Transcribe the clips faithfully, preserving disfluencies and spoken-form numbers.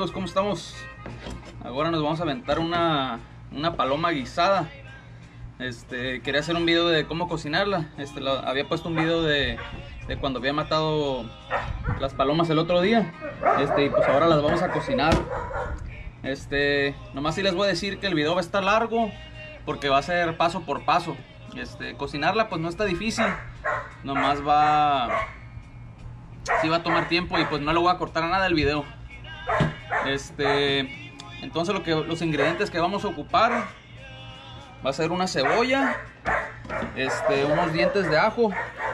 amigos? ¿Cómo estamos? Ahora nos vamos a aventar una, una paloma guisada. Este, quería hacer un video de cómo cocinarla. Este, la, había puesto un video de, de cuando había matado las palomas el otro día. Este, y pues ahora las vamos a cocinar. Este, nomás sí les voy a decir que el video va a estar largo porque va a ser paso por paso. Este, cocinarla pues no está difícil. Nomás va... sí va a tomar tiempo y pues no le voy a cortar a nada el video. Este, entonces lo que, los ingredientes que vamos a ocupar va a ser una cebolla, este, unos dientes de ajo,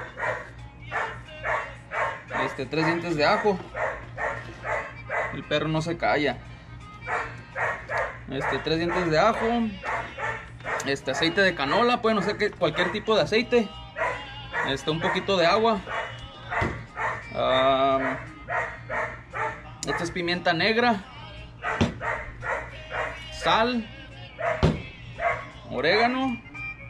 este, tres dientes de ajo. El perro no se calla. Este, tres dientes de ajo, este, aceite de canola, pueden usar que, cualquier tipo de aceite, este, un poquito de agua. Um, esta es pimienta negra, sal, orégano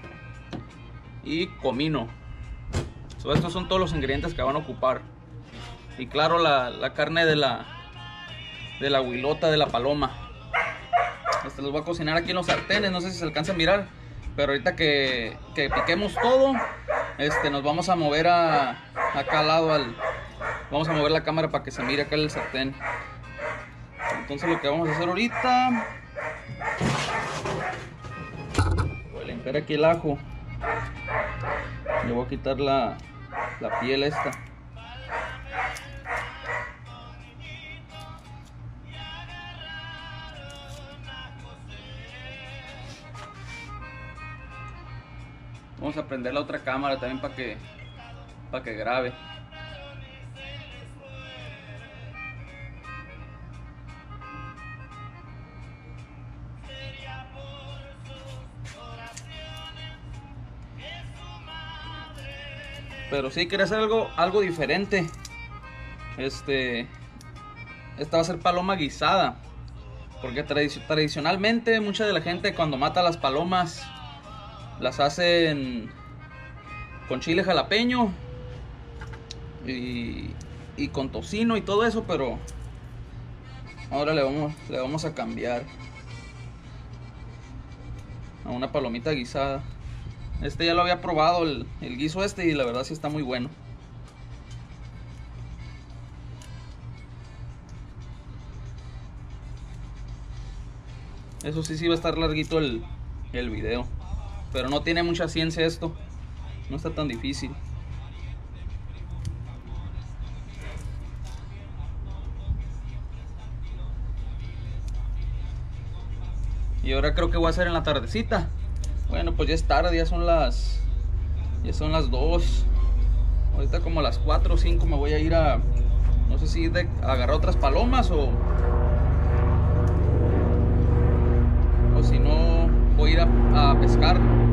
y comino. So, estos son todos los ingredientes que van a ocupar. Y claro, la, la carne de la de la huilota de la paloma. Este los voy a cocinar aquí en los sartenes. No sé si se alcanza a mirar, pero ahorita que, que piquemos todo, este, nos vamos a mover a acá al lado al... Vamos a mover la cámara para que se mire acá el sartén. Entonces lo que vamos a hacer ahorita, voy a limpiar aquí el ajo. Le voy a quitar la, la piel esta. Vamos a prender la otra cámara también para que, para que grabe. Pero sí quería hacer algo, algo diferente. Este, esta va a ser paloma guisada. Porque tradic tradicionalmente mucha de la gente cuando mata las palomas las hacen con chile jalapeño y, y con tocino y todo eso, pero ahora le vamos, le vamos a cambiar a una palomita guisada. Este ya lo había probado, el, el guiso este, y la verdad sí está muy bueno. Eso sí, sí va a estar larguito el, el video. Pero no tiene mucha ciencia esto. No está tan difícil. Y ahora creo que voy a hacer en la tardecita. Bueno, pues ya es tarde, ya son las ya son las dos. Ahorita como a las cuatro o cinco me voy a ir a, no sé si de, a agarrar otras palomas o o si no voy a ir a, a pescar.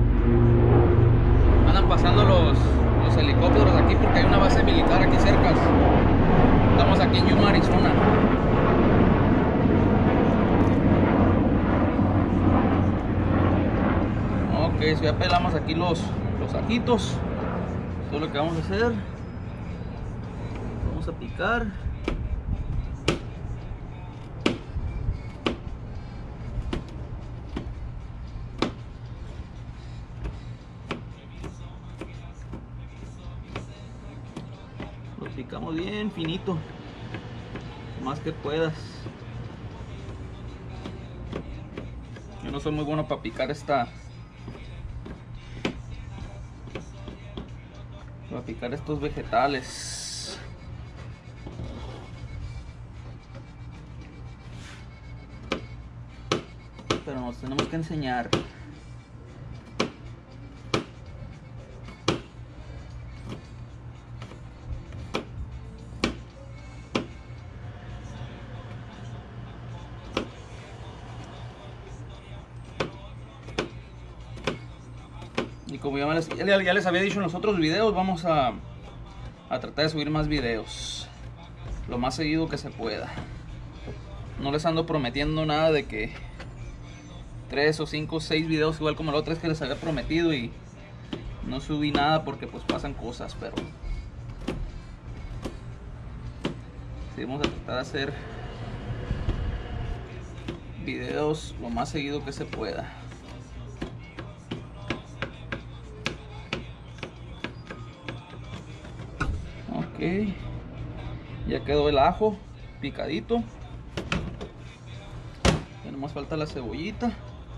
Andan pasando los, los helicópteros aquí porque hay una base militar aquí cerca. Estamos aquí en Yuma, Arizona. Ok, so ya pelamos aquí los, los ajitos. Esto es lo que vamos a hacer. Vamos a picar. Lo picamos bien finito, lo más que puedas. Yo no soy muy bueno para picar esta para picar estos vegetales. Pero nos tenemos que enseñar. Y como ya les, ya les había dicho en los otros videos, vamos a, a tratar de subir más videos lo más seguido que se pueda. No les ando prometiendo nada de que tres o cinco o seis videos igual como la otra vez que les había prometido y no subí nada porque pues pasan cosas, pero sí vamos a tratar de hacer videos lo más seguido que se pueda. Ok, ya quedó el ajo picadito. Ya nomás falta la cebollita.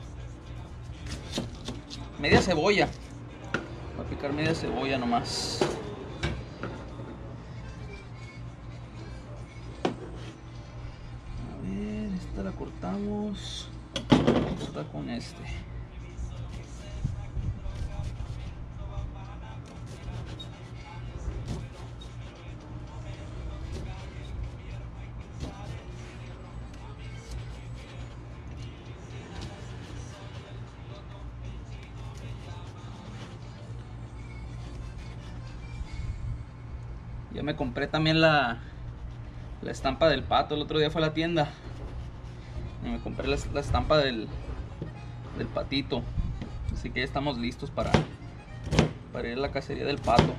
Media cebolla. Voy a picar media cebolla nomás. A ver, esta la cortamos. Esta con este. Ya me compré también la, la estampa del pato. El otro día fue a la tienda y me compré la, la estampa del, del patito. Así que ya estamos listos para, para ir a la cacería del pato.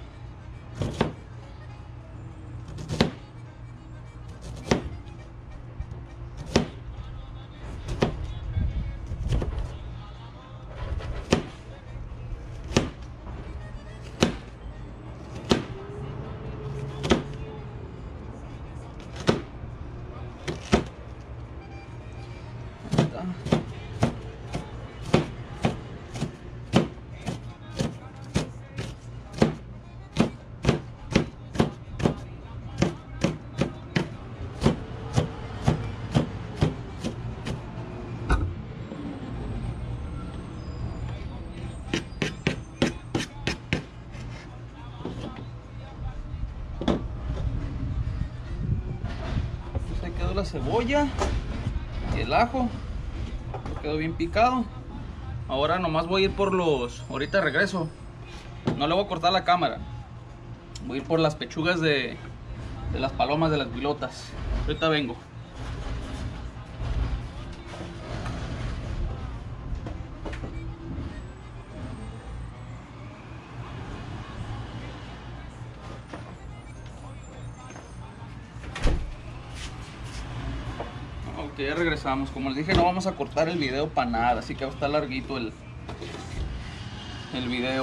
Ahí quedó la cebolla y el ajo. Quedó bien picado. Ahora nomás voy a ir por los... Ahorita regreso. No le voy a cortar la cámara. Voy a ir por las pechugas de, de las palomas de las vilotas. Ahorita vengo. Ok, ya regresamos. Como les dije, no vamos a cortar el video para nada, así que va a estar larguito el, el video.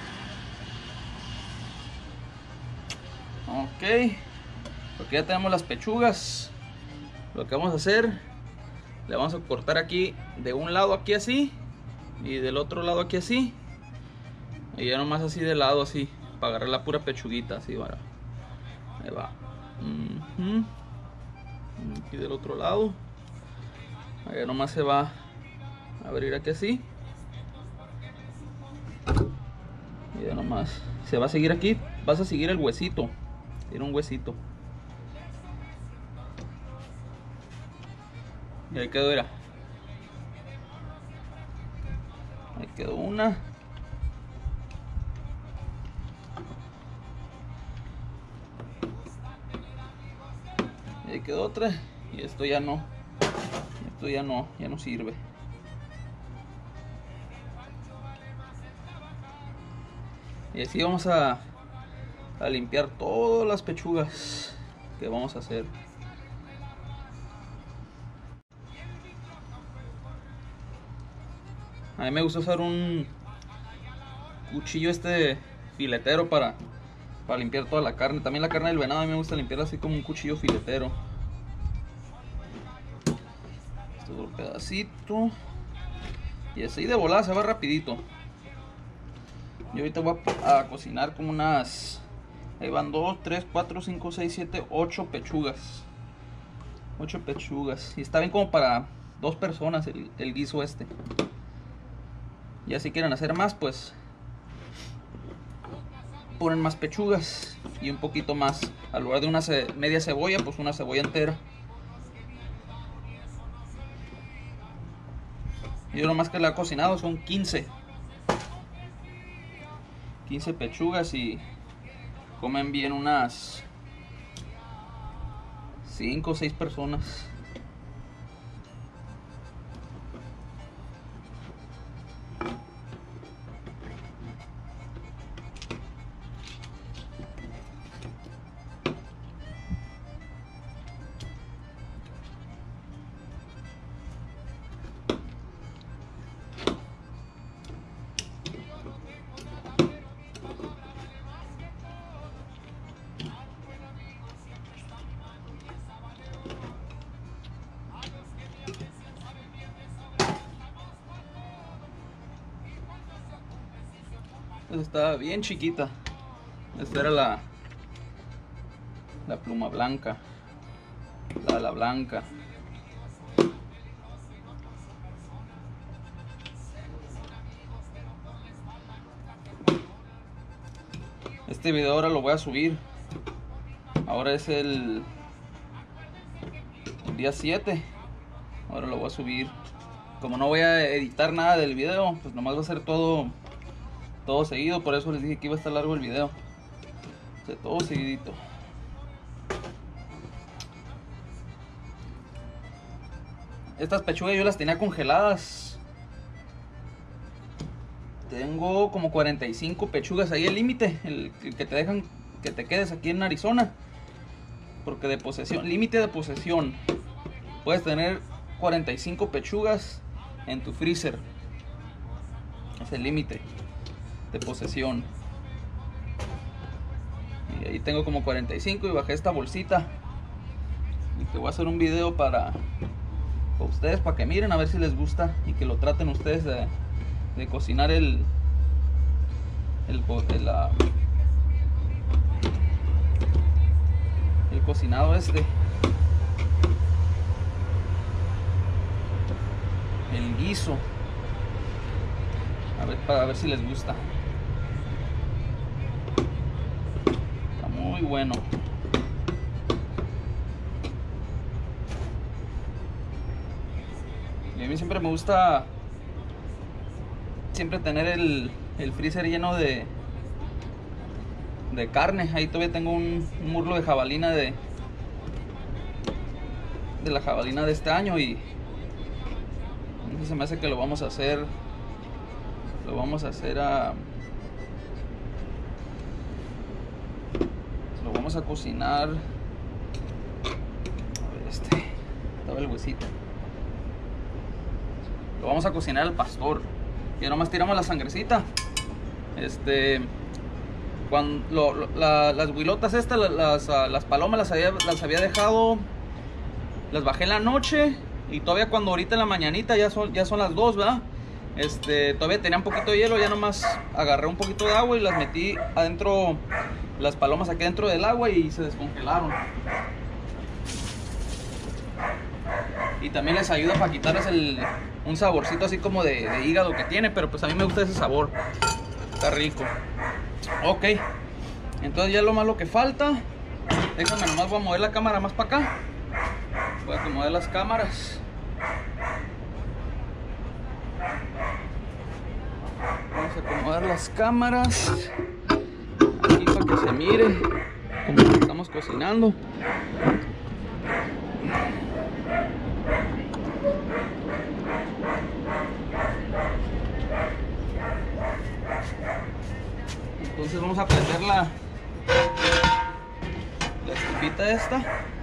Ok, porque ya tenemos las pechugas. Lo que vamos a hacer, le vamos a cortar aquí de un lado aquí así y del otro lado aquí así, y ya nomás así de lado así, para agarrar la pura pechuguita así. Bueno, ahí va. Uh-huh. Aquí del otro lado, allá nomás se va a abrir aquí así, y ya nomás se va a seguir aquí. Vas a seguir el huesito, tiene un huesito, y ahí quedó, mira. Ahí quedó una. Y ahí quedó otra. Y esto ya no. Esto ya no, ya no sirve. Y así vamos a, a limpiar todas las pechugas que vamos a hacer. A mí me gusta usar un cuchillo este filetero para, para limpiar toda la carne. También la carne del venado a mí me gusta limpiarla así como un cuchillo filetero. Este otro pedacito. Y así de volada se va rapidito. Yo ahorita voy a, a cocinar como unas... Ahí van dos, tres, cuatro, cinco, seis, siete, ocho pechugas. ocho pechugas. Y está bien como para dos personas el, el guiso este. Ya si quieren hacer más, pues ponen más pechugas y un poquito más. Al lugar de una ce media cebolla, pues una cebolla entera. Yo lo más que la he cocinado son quince. quince pechugas y comen bien unas cinco o seis personas. Esta está bien chiquita. Esta era la la pluma blanca, la la blanca. Este video ahora lo voy a subir. Ahora es el, el día siete. Ahora lo voy a subir. Como no voy a editar nada del video, pues nomás va a ser todo todo seguido. Por eso les dije que iba a estar largo el video. O sea, todo seguidito. Estas pechugas yo las tenía congeladas. Tengo como cuarenta y cinco pechugas ahí, el límite, el, el que te dejan que te quedes aquí en Arizona. Porque de posesión, límite de posesión, puedes tener cuarenta y cinco pechugas en tu freezer. Es el límite de posesión. Y ahí tengo como cuarenta y cinco y bajé esta bolsita. Y te voy a hacer un video para, para ustedes, para que miren a ver si les gusta y que lo traten ustedes de, de cocinar el el, el, la, el cocinado este, el guiso, a ver, para ver si les gusta. Está muy bueno. Y a mí siempre me gusta siempre tener el, el freezer lleno de de carne. Ahí todavía tengo un, un muslo de jabalina de de la jabalina de este año y se me hace que lo vamos a hacer lo vamos a hacer a lo vamos a cocinar. A ver, este estaba el huesito. Lo vamos a cocinar al pastor. Y nomás tiramos la sangrecita. Este, cuando lo, lo, la, las huilotas estas, las, las, las palomas las había, las había dejado, las bajé en la noche y todavía cuando ahorita en la mañanita ya son, ya son las dos, ¿verdad? Este, todavía tenía un poquito de hielo, ya nomás agarré un poquito de agua y las metí adentro, las palomas aquí dentro del agua y se descongelaron. Y también les ayuda para quitarles el, un saborcito así como de, de hígado que tiene, pero pues a mí me gusta ese sabor. Está rico. Ok, entonces ya lo más lo que falta. Déjame nomás, voy a mover la cámara más para acá. Voy a acomodar las cámaras. Vamos a acomodar las cámaras aquí para que se mire cómo estamos cocinando. Entonces vamos a prender la, la estufita esta.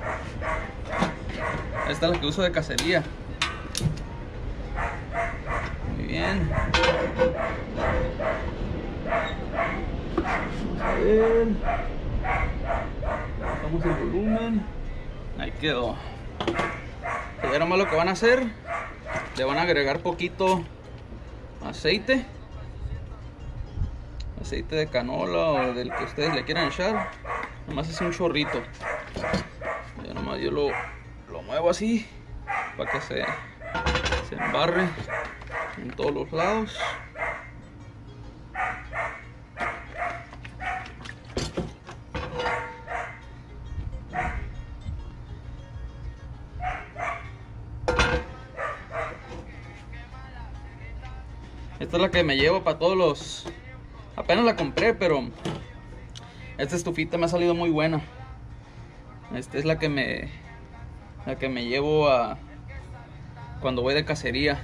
Esta es la que uso de cacería. Muy bien. Vamos a ver. Bajamos el volumen. Ahí quedó. Y ahora más lo que van a hacer, le van a agregar poquito aceite. Aceite de canola o del que ustedes le quieran echar. Nomás es un chorrito. Ya nomás yo lo, lo muevo así para que se, se embarre en todos los lados. Esta es la que me llevo para todos los... Apenas la compré, pero esta estufita me ha salido muy buena. Esta es la que me la que me llevo a cuando voy de cacería.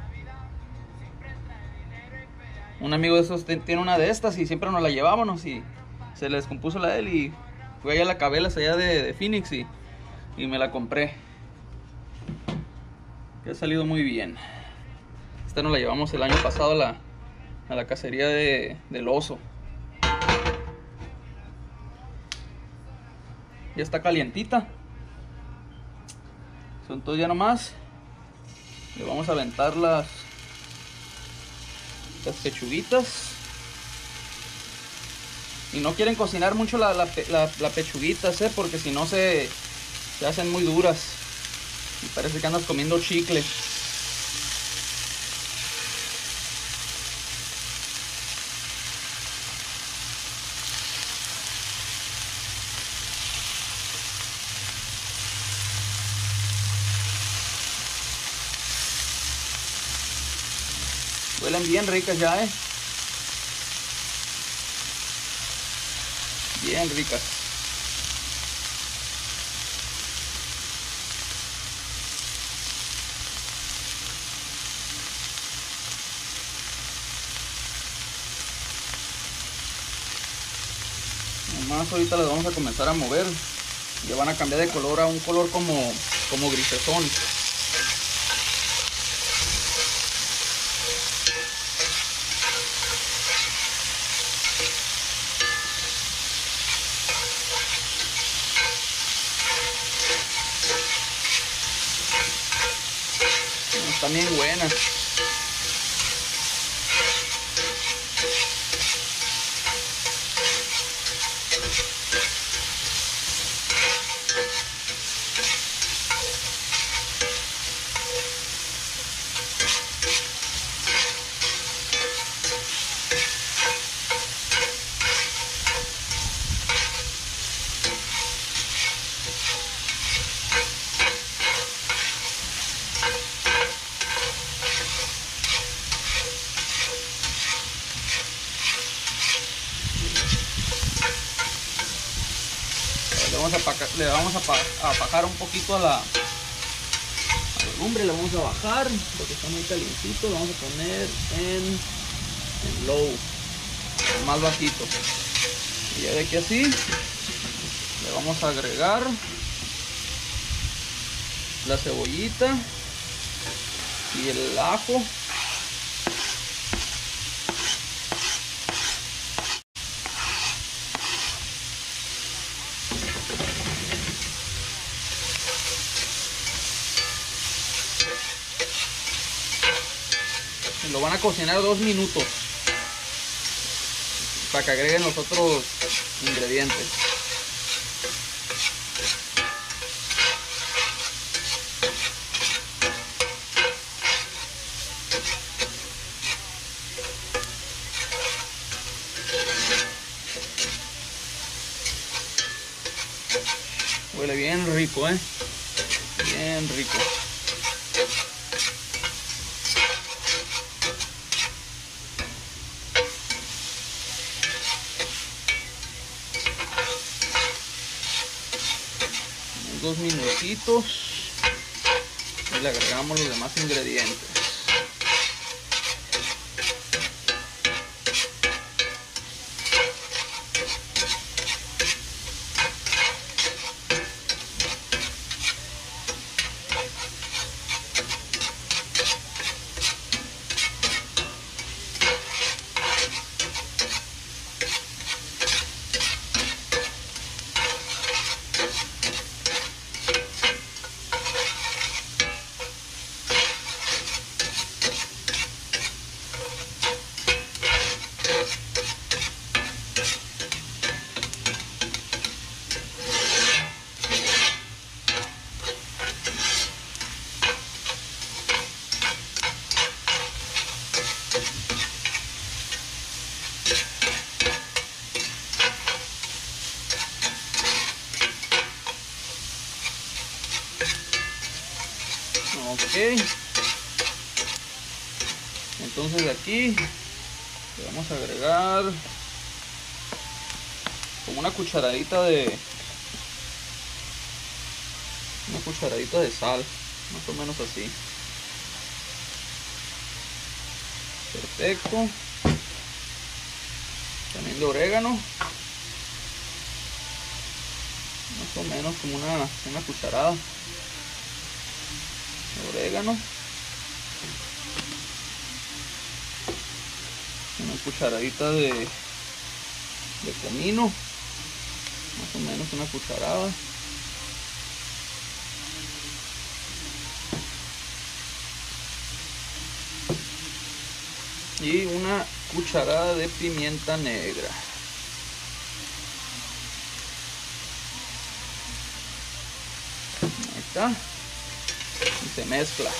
Un amigo de esos tiene una de estas y siempre nos la llevábamos y se le descompuso la de él y fui allá a la Cabelas allá de, de Phoenix y, y me la compré. Que ha salido muy bien. Esta nos la llevamos el año pasado a la a la cacería de, del oso. Ya está calientita. Entonces ya nomás le vamos a aventar las, las pechuguitas. Y no quieren cocinar mucho la, la, la, la pechuguitas, ¿eh? Porque si no se, se hacen muy duras. Y parece que andas comiendo chicle. Huelen bien ricas ya, ¿eh? Bien ricas. Nomás ahorita las vamos a comenzar a mover. Ya van a cambiar de color a un color como, como grisesón. Están bien buenas. Le vamos a, pacar, le vamos a, pa, a bajar un poquito a la, a la lumbre, le vamos a bajar porque está muy calientito. Lo vamos a poner en, en low, más bajito. Y ya de aquí así le vamos a agregar la cebollita y el ajo. Lo van a cocinar dos minutos para que agreguen los otros ingredientes. Huele bien rico, eh, bien rico. Dos minutitos y le agregamos los demás ingredientes. Ok, entonces de aquí le vamos a agregar como una cucharadita de una cucharadita de sal, más o menos así. Perfecto. También de orégano, más o menos como una, una cucharada de orégano. Una cucharadita de, de comino, más o menos una cucharada. Y una cucharada de pimienta negra. está. Y se mezcla.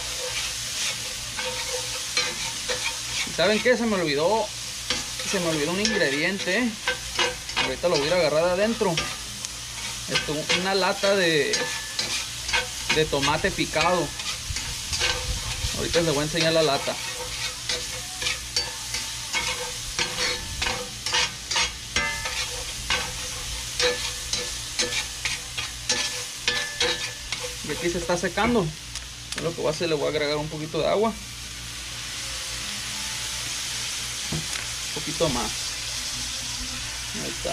¿Y saben qué? Se me olvidó. Se me olvidó un ingrediente. Ahorita lo voy a ir a agarrar de adentro. Esto, una lata de, de tomate picado. Ahorita les voy a enseñar la lata. Y aquí se está secando. Lo que voy a hacer, le voy a agregar un poquito de agua. Un poquito más. Ahí está.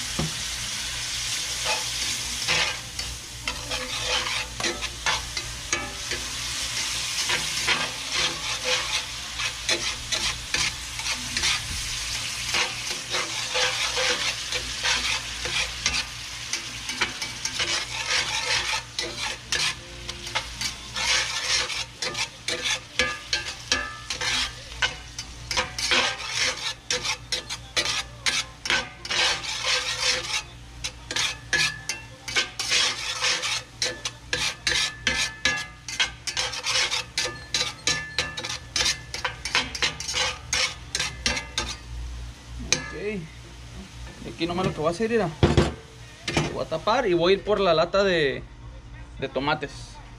Y aquí nomás lo que voy a hacer era, lo voy a tapar y voy a ir por la lata de, de tomates.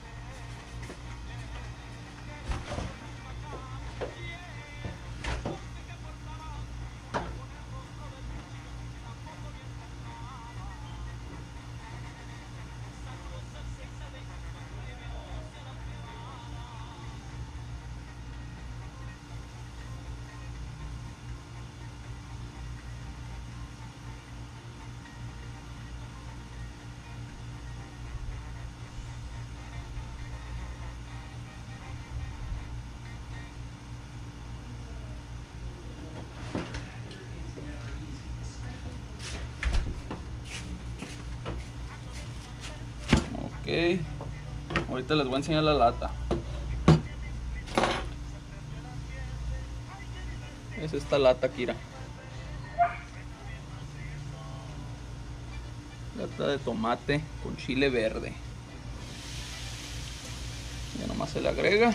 Ok, ahorita les voy a enseñar la lata. Es esta lata, Kira. Lata de tomate con chile verde. Ya nomás se le agrega.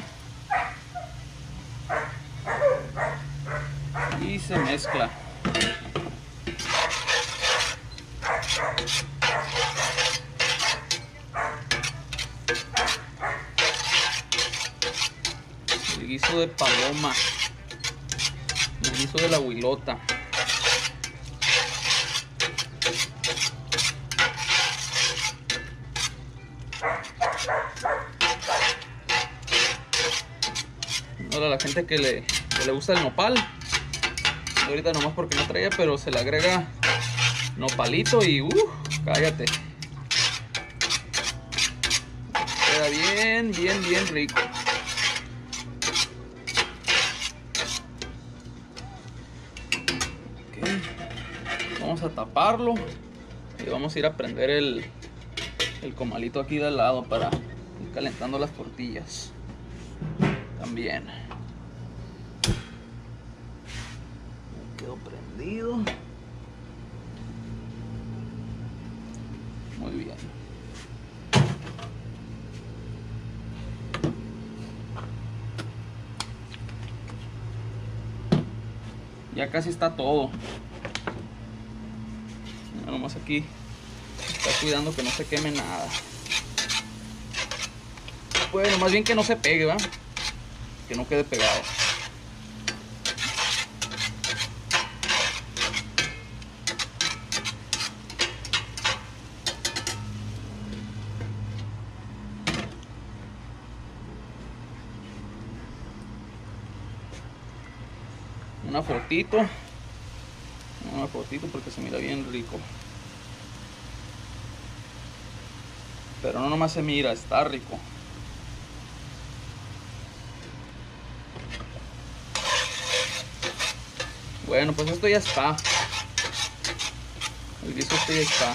Y se mezcla. El guiso de paloma. El guiso de la huilota. Ahora la gente que le, que le gusta el nopal. Ahorita nomás porque no traía, pero se le agrega nopalito y uh, cállate. Queda bien, bien, bien rico. Okay. Vamos a taparlo y vamos a ir a prender el, el comalito aquí de al lado para ir calentando las tortillas también. Quedó prendido. Muy bien. Ya casi está todo. Nomás aquí está cuidando que no se queme nada. Bueno, más bien que no se pegue, ¿va? Que no quede pegado. Una fotito. Una fotito porque se mira bien rico. Pero no nomás se mira, está rico. Bueno, pues esto ya está. El guiso este ya está.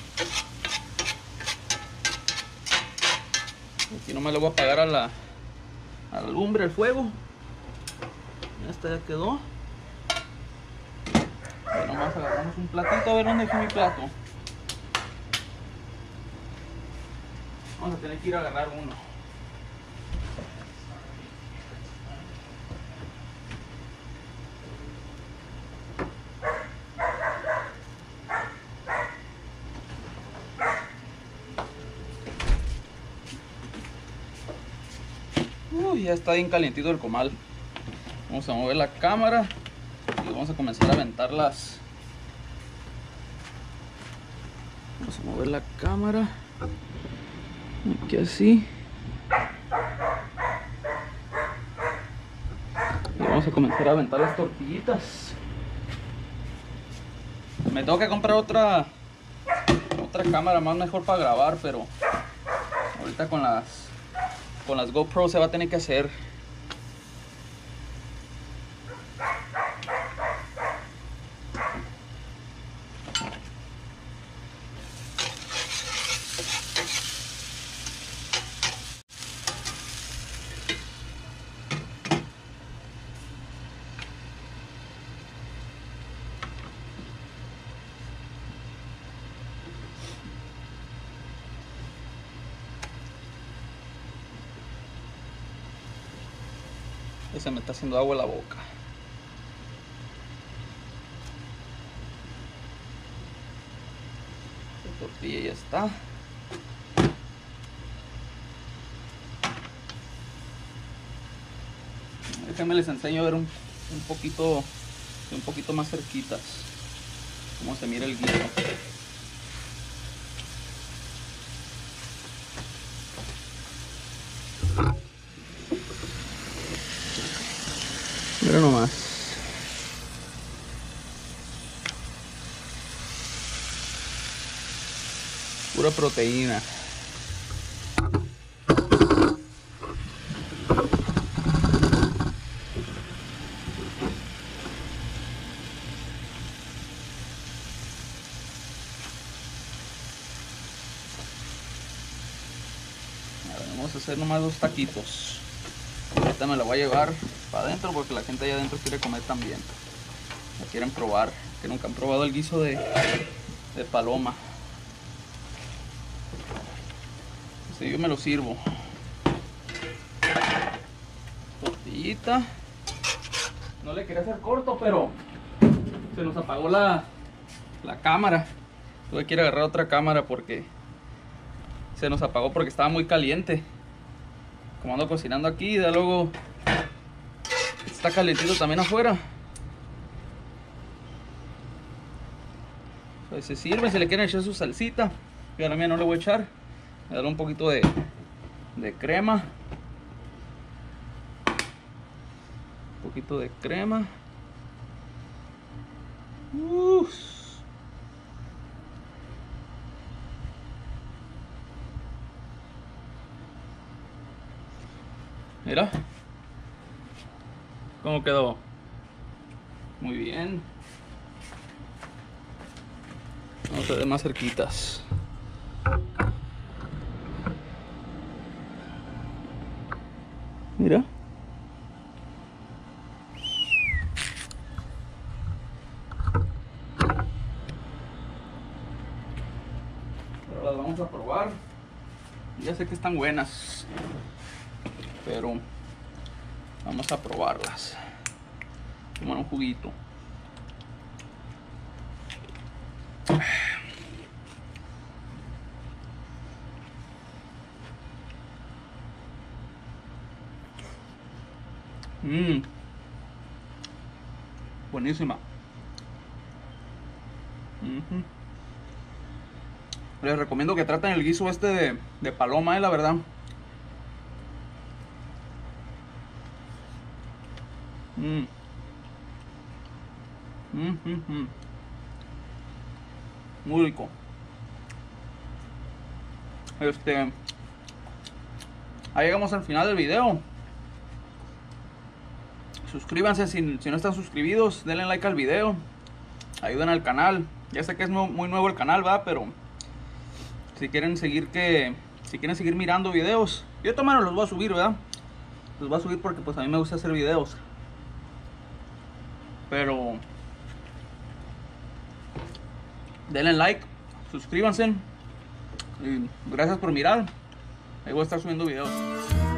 Aquí nomás le voy a apagar a la, a la lumbre, el fuego. Esta ya quedó. Y nomás agarramos un platito. A ver dónde dejé mi plato. Vamos a tener que ir a agarrar uno. Uy, ya está bien calientito el comal. Vamos a mover la cámara y vamos a comenzar a aventar las. Vamos a mover la cámara aquí así. Y vamos a comenzar a aventar las tortillitas. Me tengo que comprar otra otra cámara más mejor para grabar, pero ahorita con las con las GoPro se va a tener que hacer. Y se me está haciendo agua en la boca. La tortilla ya está. Déjenme les enseño a ver un, un poquito un poquito más cerquitas cómo se mira el guiso. Mira nomás. Pura proteína. A ver, vamos a hacer nomás dos taquitos. Ahorita me la voy a llevar para adentro porque la gente allá adentro quiere comer también. La quieren probar, que nunca han probado el guiso de, de paloma. Así yo me lo sirvo. Tortillita. No le quería hacer corto, pero se nos apagó la, la cámara. Tuve que ir a agarrar otra cámara porque se nos apagó porque estaba muy caliente. Como ando cocinando aquí, de luego está calentito también afuera. Pues se sirve, si le quieren echar su salsita. Yo a la mía no le voy a echar. Le daré un poquito de, de crema. Un poquito de crema. Uf. Mira cómo quedó. Muy bien. Vamos a ver más cerquitas. Mira. Pero las vamos a probar. Ya sé que están buenas, pero vamos a probarlas. Tomar un juguito. Mmm, buenísima. Uh-huh. Les recomiendo que traten el guiso este de, de paloma, eh, la verdad. Mm. Mm, mm, mm. Muy rico. Este, ahí llegamos al final del video. Suscríbanse si, si no están suscribidos, denle like al video, ayuden al canal. Ya sé que es muy, muy nuevo el canal, ¿verdad? Pero si quieren seguir que si quieren seguir mirando videos, yo también los voy a subir, ¿verdad? Los voy a subir porque pues a mí me gusta hacer videos. Pero denle like, suscríbanse y gracias por mirar. Ahí voy a estar subiendo videos.